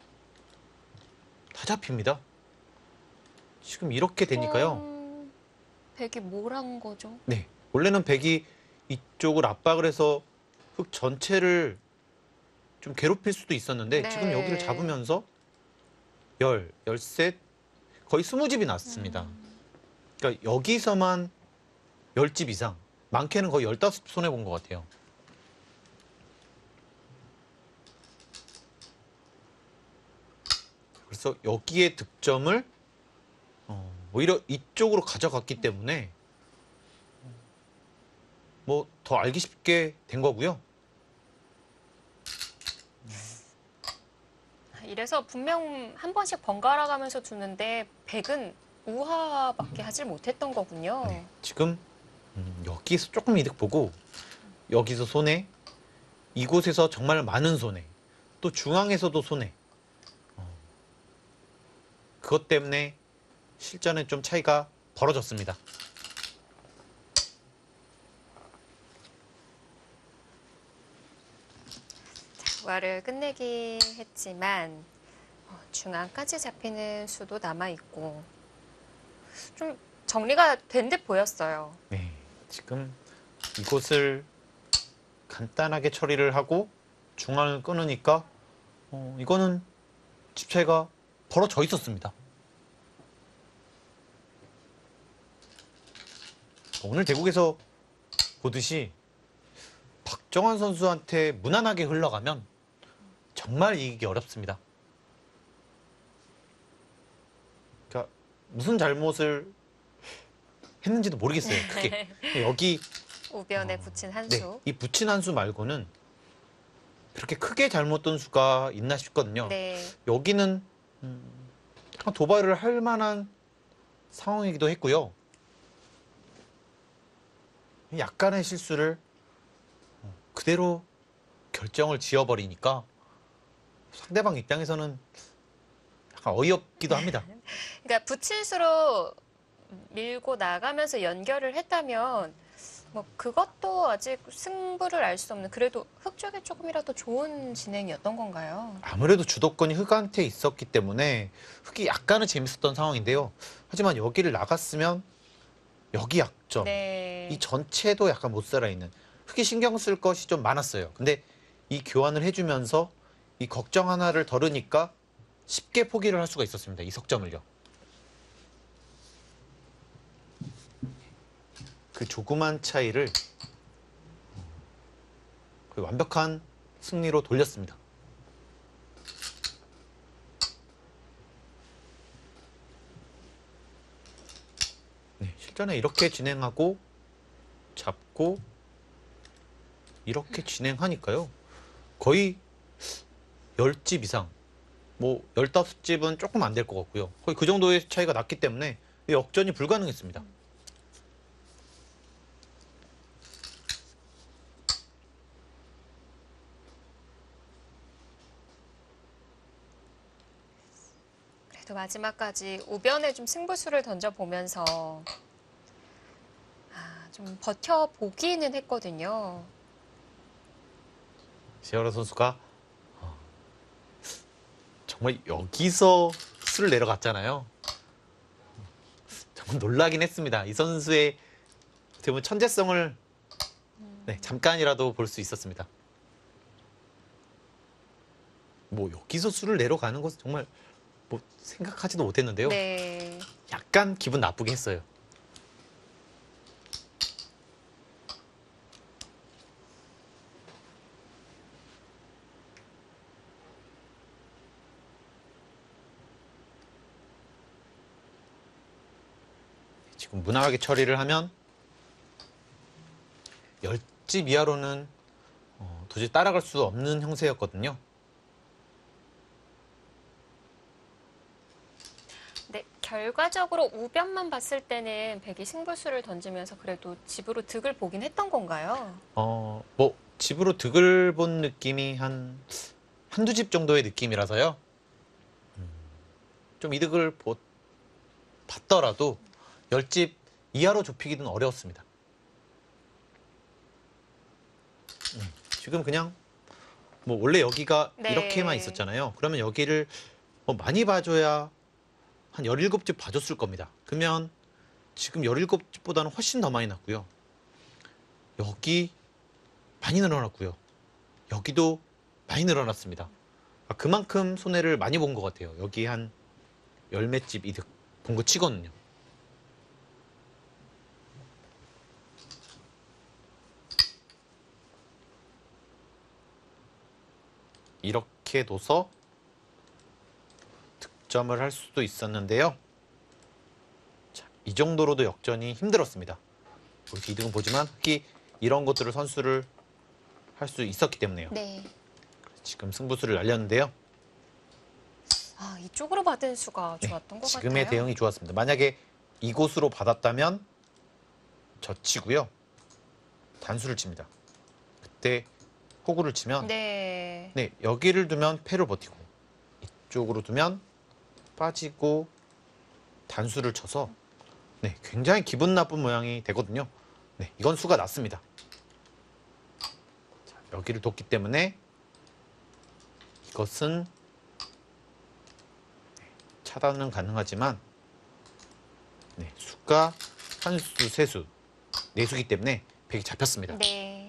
Speaker 2: 다 잡힙니다. 지금 이렇게 되니까요.
Speaker 1: 백이 뭘 한 거죠?
Speaker 2: 네, 원래는 백이 이쪽을 압박을 해서 흙 전체를 좀 괴롭힐 수도 있었는데
Speaker 1: 네.
Speaker 2: 지금 여기를 잡으면서 13, 거의 20집이 났습니다. 그러니까 여기서만 10집 이상, 많게는 거의 15집 손해본 것 같아요. 그래서 여기에 득점을 오히려 이쪽으로 가져갔기 때문에 뭐 더 알기 쉽게 된 거고요.
Speaker 1: 이래서 분명 한 번씩 번갈아 가면서 두는데 백은 우하밖에 하질 못했던 거군요.
Speaker 2: 네, 지금 여기서 조금 이득 보고 여기서 손해, 이곳에서 정말 많은 손해, 또 중앙에서도 손해. 그것 때문에 실전에 좀 차이가 벌어졌습니다.
Speaker 1: 우하를 끝내긴 했지만 중앙까지 잡히는 수도 남아 있고 좀 정리가 된 듯 보였어요.
Speaker 2: 네, 지금 이곳을 간단하게 처리를 하고 중앙을 끊으니까 이거는 집 차이가 벌어져 있었습니다. 오늘 대국에서 보듯이 박정환 선수한테 무난하게 흘러가면 정말 이기기 어렵습니다. 그러니까 무슨 잘못을 했는지도 모르겠어요. 그게 여기
Speaker 1: 우변에 붙인 한
Speaker 2: 네,
Speaker 1: 수.
Speaker 2: 이 붙인 한 수 말고는 그렇게 크게 잘못 둔 수가 있나 싶거든요.
Speaker 1: 네.
Speaker 2: 여기는 약간 도발을 할 만한 상황이기도 했고요. 약간의 실수를 그대로 결정을 지어버리니까 상대방 입장에서는 약간 어이없기도 합니다.
Speaker 1: 그러니까 붙일수록 밀고 나가면서 연결을 했다면 뭐 그것도 아직 승부를 알 수 없는 그래도 흑 쪽에 조금이라도 좋은 진행이었던 건가요?
Speaker 2: 아무래도 주도권이 흑한테 있었기 때문에 흑이 약간은 재밌었던 상황인데요. 하지만 여기를 나갔으면 여기 약점,
Speaker 1: 네.
Speaker 2: 이 전체도 약간 못 살아있는 흑이 신경 쓸 것이 좀 많았어요. 근데 이 교환을 해주면서 이 걱정 하나를 덜으니까 쉽게 포기를 할 수가 있었습니다. 이 석점을요. 그 조그만 차이를 거의 완벽한 승리로 돌렸습니다. 네, 실전에 이렇게 진행하고 잡고 이렇게 진행하니까요. 거의 10집 이상, 뭐 15집은 조금 안 될 것 같고요. 거의 그 정도의 차이가 났기 때문에 역전이 불가능했습니다.
Speaker 1: 그래도 마지막까지 우변에 좀 승부수를 던져보면서 좀 버텨보기는 했거든요.
Speaker 2: 시어라 선수가 정말 여기서 수를 내려갔잖아요. 정말 놀라긴 했습니다. 이 선수의 어떻게 보면 천재성을 네, 잠깐이라도 볼 수 있었습니다. 뭐 여기서 수를 내려가는 것은 정말 뭐 생각하지도 못했는데요.
Speaker 1: 네.
Speaker 2: 약간 기분 나쁘게 했어요. 지금 무난하게 처리를 하면 10집 이하로는 도저히 따라갈 수 없는 형세였거든요.
Speaker 1: 네, 결과적으로 우변만 봤을 때는 백이 승부수를 던지면서 그래도 집으로 득을 보긴 했던 건가요?
Speaker 2: 뭐 집으로 득을 본 느낌이 한두 집 정도의 느낌이라서요. 좀 이득을 봤더라도 10집 이하로 좁히기는 어려웠습니다. 지금 그냥 뭐 원래 여기가
Speaker 1: 네.
Speaker 2: 이렇게만 있었잖아요. 그러면 여기를 뭐 많이 봐줘야 한 17집 봐줬을 겁니다. 그러면 지금 17집보다는 훨씬 더 많이 났고요. 여기 많이 늘어났고요. 여기도 많이 늘어났습니다. 그만큼 손해를 많이 본 것 같아요. 여기 한 열매집 이득 본 거 치거든요. 이렇게 둬서 득점을 할 수도 있었는데요. 자, 이 정도로도 역전이 힘들었습니다. 여기서 이득은 보지만 흑이 이런 것들을 선수를 할 수 있었기 때문에요.
Speaker 1: 네.
Speaker 2: 지금 승부수를 날렸는데요.
Speaker 1: 아, 이쪽으로 받은 수가
Speaker 2: 네,
Speaker 1: 좋았던 것
Speaker 2: 지금의
Speaker 1: 같아요.
Speaker 2: 대응이 좋았습니다. 만약에 이곳으로 받았다면 젖히고요. 단수를 칩니다. 그때 호구를 치면
Speaker 1: 네.
Speaker 2: 네, 여기를 두면 패를 버티고 이쪽으로 두면 빠지고 단수를 쳐서 네, 굉장히 기분 나쁜 모양이 되거든요. 네, 이건 수가 났습니다. 자, 여기를 뒀기 때문에 이것은 차단은 가능하지만 네, 수가 한 수, 세 수, 네 수기 때문에 백이 잡혔습니다.
Speaker 1: 네.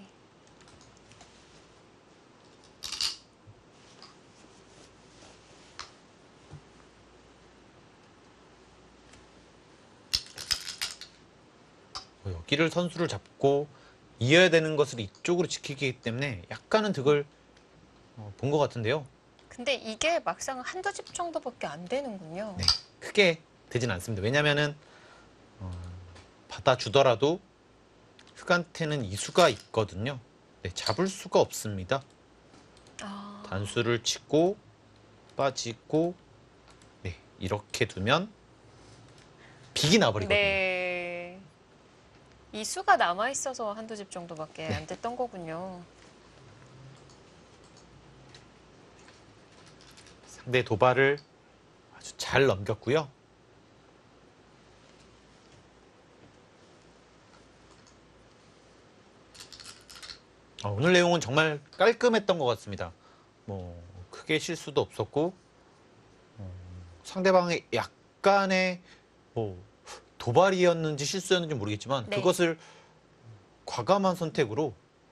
Speaker 2: 여기를 선수를 잡고 이어야 되는 것을 이쪽으로 지키기 때문에 약간은 득을 본 것 같은데요.
Speaker 1: 근데 이게 막상 한두 집 정도밖에 안 되는군요.
Speaker 2: 네, 크게 되진 않습니다. 왜냐면은 받아주더라도 흑한테는 이수가 있거든요. 네, 잡을 수가 없습니다.
Speaker 1: 아,
Speaker 2: 단수를 치고 빠지고 네, 이렇게 두면 빅이 나버리거든요.
Speaker 1: 네. 이 수가 남아 있어서 한두 집 정도밖에
Speaker 2: 네.
Speaker 1: 안 됐던 거군요.
Speaker 2: 상대 도발을 아주 잘 넘겼고요. 오늘 내용은 정말 깔끔했던 것 같습니다. 뭐 크게 실수도 없었고 상대방의 약간의 뭐 도발이었는지 실수였는지 모르겠지만
Speaker 1: 네.
Speaker 2: 그것을 과감한 선택으로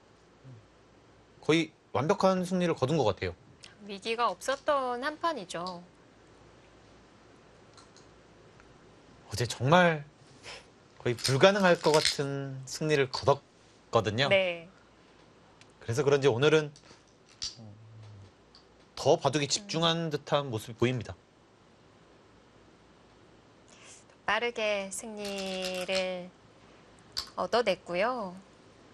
Speaker 2: 거의 완벽한 승리를 거둔 것 같아요.
Speaker 1: 위기가 없었던 한 판이죠.
Speaker 2: 어제 정말 거의 불가능할 것 같은 승리를 거뒀거든요.
Speaker 1: 네.
Speaker 2: 그래서 그런지 오늘은 더 바둑에 집중한 듯한 모습이 보입니다.
Speaker 1: 빠르게 승리를 얻어냈고요.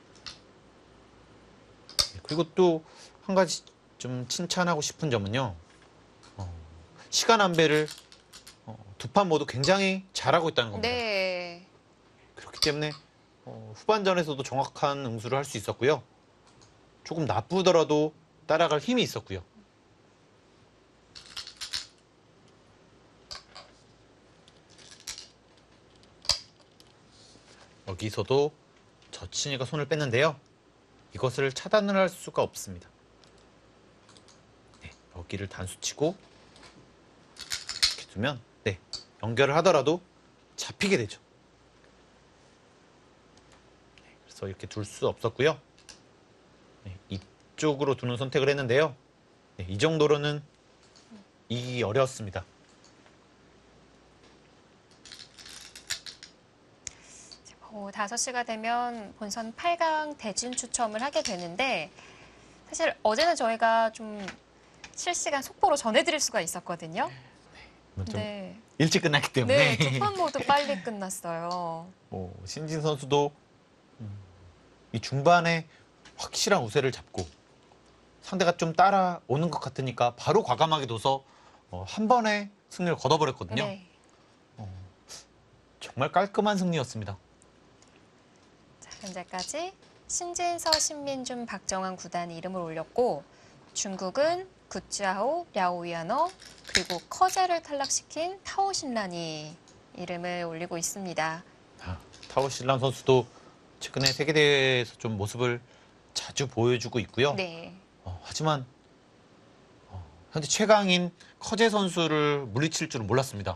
Speaker 2: 그리고 또 한 가지 좀 칭찬하고 싶은 점은요. 시간 안배를 두 판 모두 굉장히 잘하고 있다는 겁니다.
Speaker 1: 네.
Speaker 2: 그렇기 때문에 후반전에서도 정확한 응수를 할 수 있었고요. 조금 나쁘더라도 따라갈 힘이 있었고요. 여기서도 젖힌이가 손을 뺐는데요. 이것을 차단을 할 수가 없습니다. 네, 여기를 단수치고 이렇게 두면 네, 연결을 하더라도 잡히게 되죠. 네, 그래서 이렇게 둘 수 없었고요. 네, 이쪽으로 두는 선택을 했는데요. 네, 이 정도로는 이기기 어려웠습니다.
Speaker 1: 오후 5시가 되면 본선 8강 대진 추첨을 하게 되는데 사실 어제는 저희가 좀 실시간 속보로 전해드릴 수가 있었거든요.
Speaker 2: 좀
Speaker 1: 네.
Speaker 2: 일찍 끝났기 때문에
Speaker 1: 네, 두 판 모두 빨리 끝났어요.
Speaker 2: 신진 선수도 이 중반에 확실한 우세를 잡고 상대가 좀 따라오는 것 같으니까 바로 과감하게 둬서 한 번에 승리를 거둬버렸거든요.
Speaker 1: 네.
Speaker 2: 정말 깔끔한 승리였습니다.
Speaker 1: 자, 현재까지 신진서, 신민준, 박정환 구단이 이름을 올렸고 중국은 구찌아오, 랴오위아너 그리고 커제를 탈락시킨 타오 신란이 이름을 올리고 있습니다.
Speaker 2: 타오 신람 선수도 최근에 세계대회에서 좀 모습을 자주 보여주고 있고요.
Speaker 1: 네.
Speaker 2: 하지만 현재 최강인 커제 선수를 물리칠 줄은 몰랐습니다.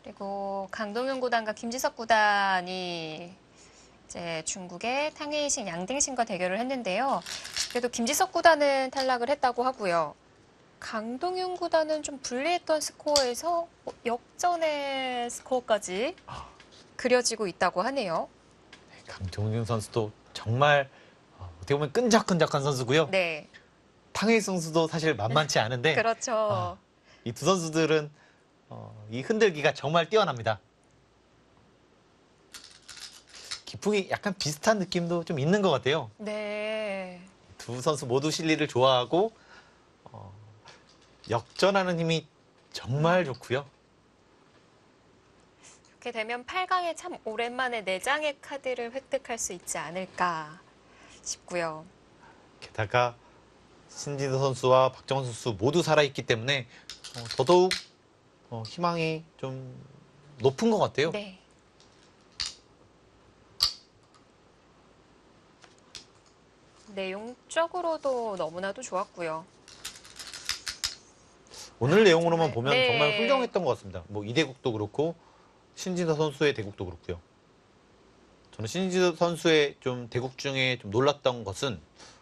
Speaker 1: 그리고 강동윤 구단과 김지석 구단이 이제 중국의 탕웨이신 양딩신과 대결을 했는데요. 그래도 김지석 구단은 탈락을 했다고 하고요. 강동윤 구단은 좀 불리했던 스코어에서 역전의 스코어까지 그려지고 있다고 하네요.
Speaker 2: 강동윤 선수도 정말 어떻게 보면 끈적끈적한 선수고요.
Speaker 1: 네,
Speaker 2: 탕웨이 선수도 사실 만만치 않은데
Speaker 1: 그렇죠.
Speaker 2: 이 두 선수들은 이 흔들기가 정말 뛰어납니다. 기풍이 약간 비슷한 느낌도 좀 있는 것 같아요.
Speaker 1: 네.
Speaker 2: 두 선수 모두 실리를 좋아하고 역전하는 힘이 정말 좋고요.
Speaker 1: 이렇게 되면 8강에 참 오랜만에 4장의 카드를 획득할 수 있지 않을까 싶고요.
Speaker 2: 게다가 신진서 선수와 박정원 선수 모두 살아있기 때문에 더더욱 희망이 좀 높은 것 같아요.
Speaker 1: 네. 내용적으로도 너무나도 좋았고요.
Speaker 2: 오늘 내용으로만 보면
Speaker 1: 네.
Speaker 2: 정말 훌륭했던 것 같습니다. 뭐 이대국도 그렇고 신진서 선수의 대국도 그렇고요. 저는 신진서 선수의 좀 대국 중에 좀 놀랐던 것은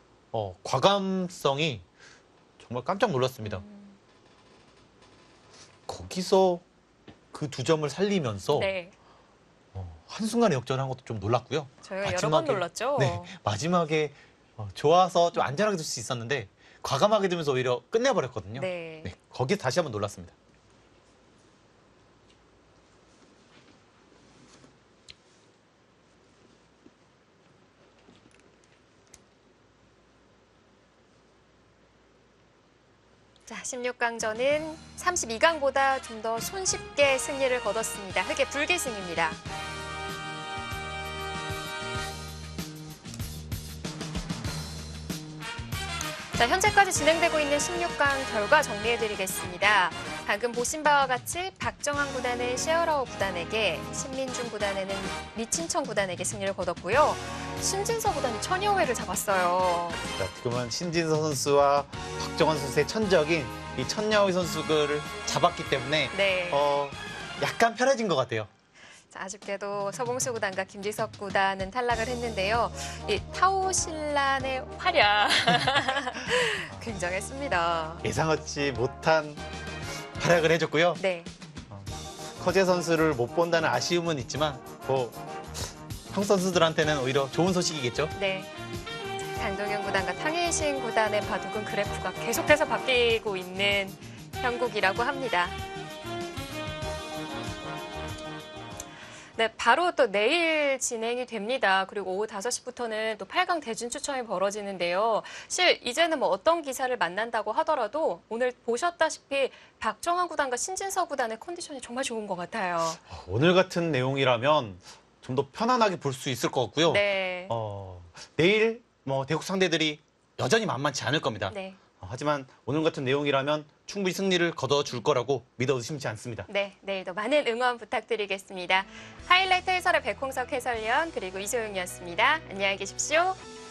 Speaker 2: 과감성이 정말 깜짝 놀랐습니다. 거기서 그 2점을 살리면서
Speaker 1: 네.
Speaker 2: 한순간에 역전한 것도 좀 놀랐고요.
Speaker 1: 저희가 여러 번 놀랐죠.
Speaker 2: 네, 마지막에 좋아서 좀 안전하게 될 수 있었는데 과감하게 되면서 오히려 끝내버렸거든요.
Speaker 1: 네.
Speaker 2: 네, 거기서 다시 한번 놀랐습니다.
Speaker 1: 자, 16강전은 32강보다 좀 더 손쉽게 승리를 거뒀습니다. 흑의 불기승입니다. 자, 현재까지 진행되고 있는 16강 결과 정리해드리겠습니다. 방금 보신 바와 같이 박정환 구단은 셰어라오 구단에게, 신민중 구단에는 리친청 구단에게 승리를 거뒀고요. 신진서 구단이 천여회를 잡았어요.
Speaker 2: 자, 지금은 신진서 선수와 박정원 선수의 천적인 이 천야오이 선수를 잡았기 때문에
Speaker 1: 네.
Speaker 2: 약간 편해진 것 같아요.
Speaker 1: 자, 아쉽게도 서봉수 구단과 김지석 구단은 탈락을 했는데요. 이 타오신란의 활약 굉장했습니다.
Speaker 2: 예상하지 못한 활약을 해줬고요.
Speaker 1: 네,
Speaker 2: 커제 선수를 못 본다는 아쉬움은 있지만 한국 선수들한테는 오히려 좋은 소식이겠죠.
Speaker 1: 네. 강동윤 구단과 탕웨이신 구단의 바둑은 그래프가 계속해서 바뀌고 있는 형국이라고 합니다. 네, 바로 또 내일 진행이 됩니다. 그리고 오후 5시부터는 또 8강 대진 추첨이 벌어지는데요. 이제는 뭐 어떤 기사를 만난다고 하더라도 오늘 보셨다시피 박정환 구단과 신진서 구단의 컨디션이 정말 좋은 것 같아요.
Speaker 2: 오늘 같은 내용이라면 좀 더 편안하게 볼 수 있을 것 같고요.
Speaker 1: 네.
Speaker 2: 내일 대국 상대들이 여전히 만만치 않을 겁니다.
Speaker 1: 네.
Speaker 2: 하지만 오늘 같은 내용이라면 충분히 승리를 거둬줄 거라고 믿어 의심치 않습니다.
Speaker 1: 네, 내일도 많은 응원 부탁드리겠습니다. 하이라이트 해설의 백홍석 해설위원 그리고 이소영이었습니다. 안녕히 계십시오.